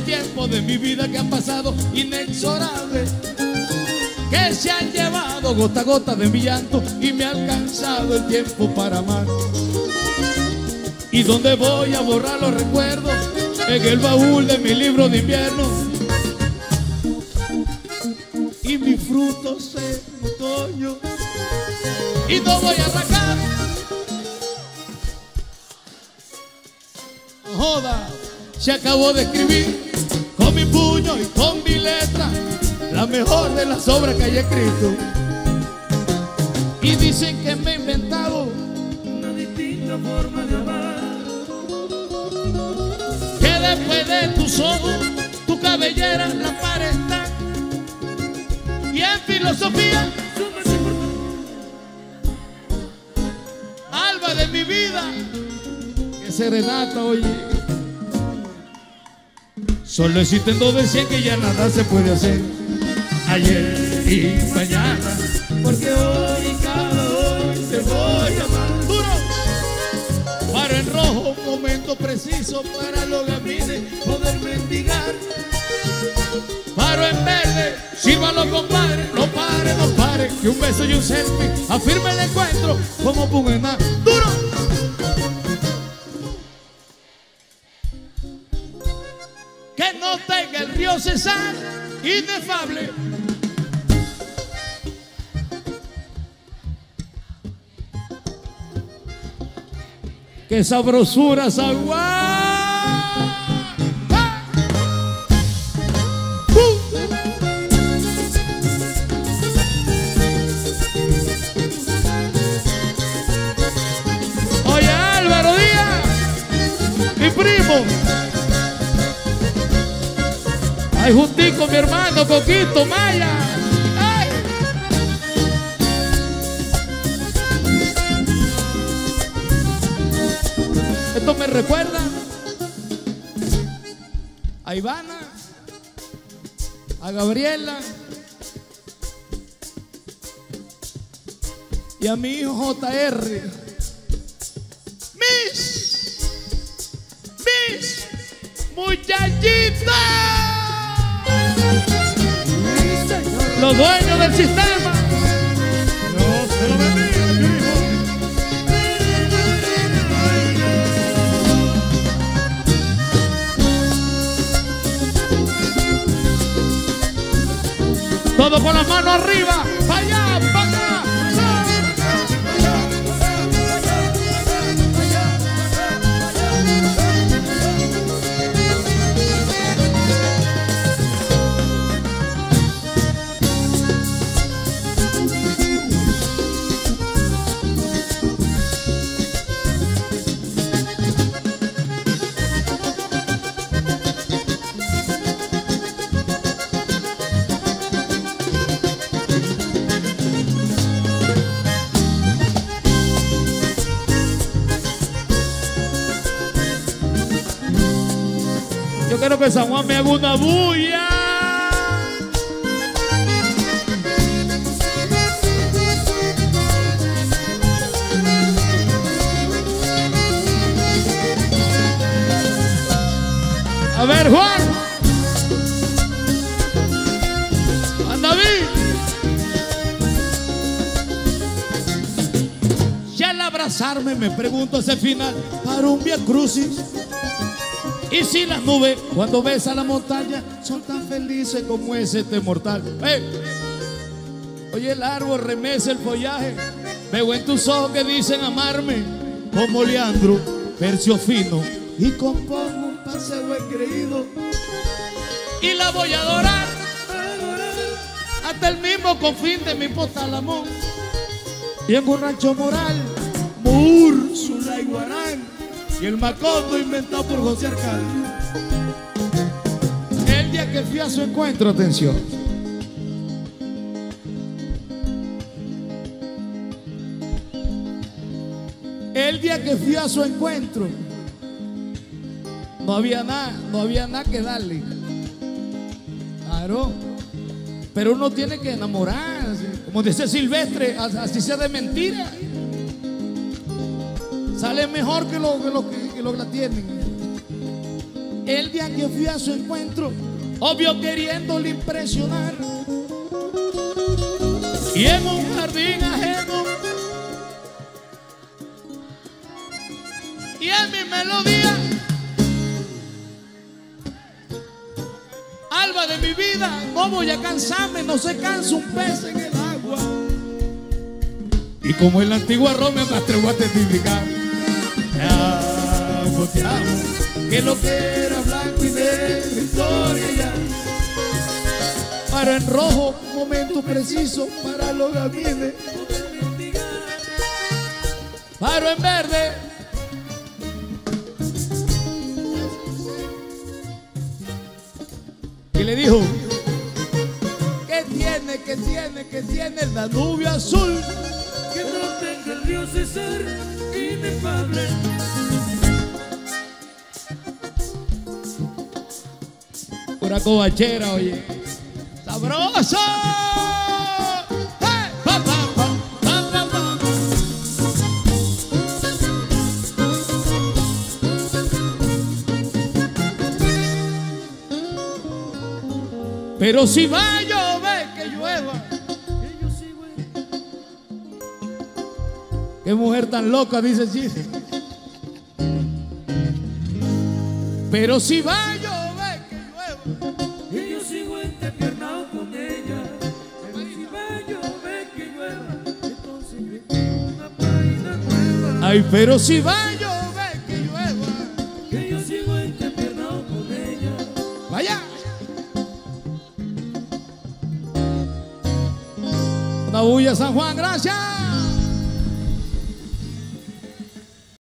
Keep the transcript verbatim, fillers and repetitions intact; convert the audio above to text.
tiempos de mi vida que han pasado inexorables, que se han llevado gota a gota de mi llanto y me ha alcanzado el tiempo para amar. ¿Y dónde voy a borrar los recuerdos? En el baúl de mi libro de invierno. Y mis frutos en otoño. Y no voy a arrancar. Joda, se acabó de escribir con mi puño y con mi letra la mejor de las obras que haya escrito. Y dicen que me he inventado una distinta forma de amar, que después de tus ojos, tu cabellera, la pared está. Y en filosofía, alba de mi vida, que serenata, oye. Solo existen dos de cien que ya nada se puede hacer, ayer y mañana, porque hoy y cada hoy te voy a amar. Duro. Paro en rojo, un momento preciso para los gamines poder mendigar. Paro en verde, sírvalo compadre, no pare, no pare, que un beso y un selfie afirma el encuentro como Pugena. Duro. Que no tenga el río Cesar inefable. ¡Qué sabrosura, Zaguán! ¡Ah! ¡Uh! Oye, Álvaro Díaz, mi primo. Ay, juntico, mi hermano, Coquito, Maya. ¡Ay! Esto me recuerda a Ivana, a Gabriela y a mi hijo J R. Mis, mis muchachitas, los dueños del sistema. Dios se lo bendiga, mi hijo. Todo con las manos arriba, para allá, para acá. Yo quiero que San Juan me haga una bulla. A ver, Juan. Anda, David. Ya al abrazarme me pregunto ese final para un Via Crucis. Y si las nubes cuando besan la montaña son tan felices como es este mortal. Hey. Oye, el árbol remece el follaje. Veo en tus ojos que dicen amarme como Leandro, tercio fino, y compongo un paseo engreído. Y la voy a adorar hasta el mismo confín de mi hipotálamo. Y en un rancho moral, Úrsula y Guarán, y el Macondo inventado por José Arcadio. El día que fui a su encuentro, atención. El día que fui a su encuentro, no había nada, no había nada que darle. Claro. Pero uno tiene que enamorarse. Como dice Silvestre, así sea de mentira. Sale mejor que lo que, lo, que, que lo que la tienen. El día que fui a su encuentro, obvio queriéndole impresionar, y en un jardín ajeno, y en mi melodía, alba de mi vida, no voy a cansarme, no se cansa un pez en el agua. Y como en la antigua Roma me atrevo a testificar, te amo, te amo, que lo que era blanco y negro, historia ya. Paro en rojo, momento preciso para los gamines. Paro en verde. Y le dijo, ¿qué tiene, qué tiene, qué tiene el Danubio azul? Que no tenga el río Cesar inefable. Pura covachera, oye, sabroso. ¡Hey! Pa, pa, pa, pa, pa, pa. Pero si va a llover, que llueva. Qué mujer tan loca, dice Chile. Pero si va a llover, que llueva. Y yo sigo entrepiernado con ella. Pero si va a llover, que llueva. Entonces una página nueva. Ay, pero si va a llover, que llueva. Que yo sigo entrepiernado con ella. Vaya. Una bulla, San Juan, gracias.